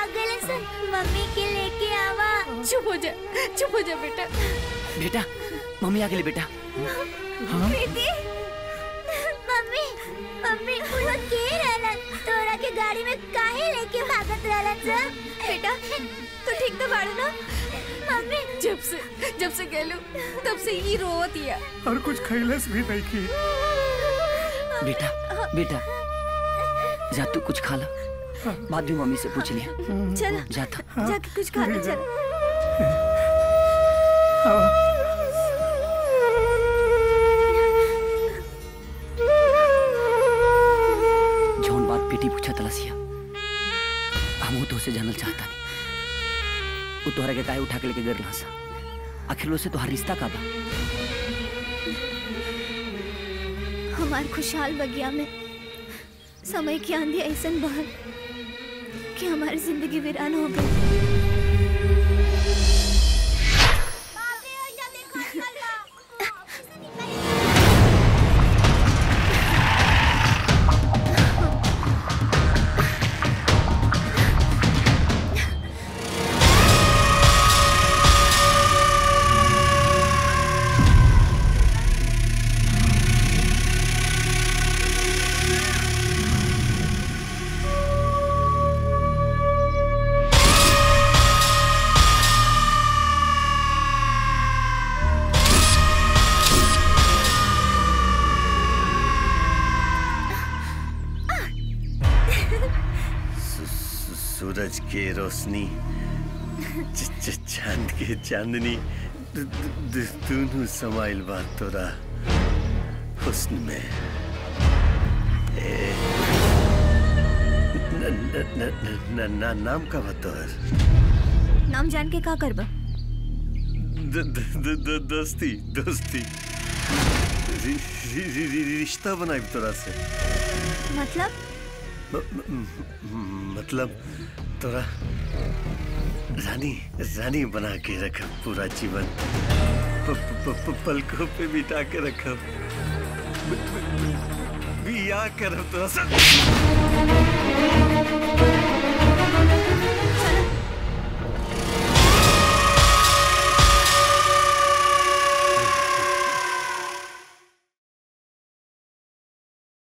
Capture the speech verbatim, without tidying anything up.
गए सर, मम्मी के लेके आवा। चुप हो जा, चुप हो जा बेटा। बेटा, मम्मी आ गई बेटा। हाँ? प्रीति, मम्मी, मम्मी वो लोग के रहलन, तोरा के गाड़ी में काहे लेके भागत रहलन सर? बेटा, तो ठीक तो बाड़ू ना? मम्मी, जब से जब से गेलू तब से ही रोवत हिया और कुछ खैलस भी नहीं की। बेटा, बेटा, जा तू कुछ खा ला, बाद में मम्मी से पूछ लिया। चल जाता जाके कुछ खा ले। चल जौन बात बेटी पूछा तलसिया, हम तो उसे जानल चाहता नहीं। वो तोहरा के काहे उठा के लेके गिरला सा? आखिर उससे तोहार रिश्ता का बा? हमार खुशहाल बगिया में समय की आंधी ऐसन बहल कि हमारी जिंदगी वीरान हो गई। सूरज के रोशनी, चांद के चांदनी, दोनों समाइल बात तोरा हुस्न में। ए, न, न, न, न, न, नाम का बतौर? नाम जान के का करबा? द, द, द, द, दोस्ती दोस्ती रि, रि, रि, रि, रिश्ता बनाई तोरा से। मतलब म, म, मतलब तोरा रानी रानी बना के रखा पूरा जीवन, प, प, प, पलकों पे बिठा के रखा, बिया कर तोरा से।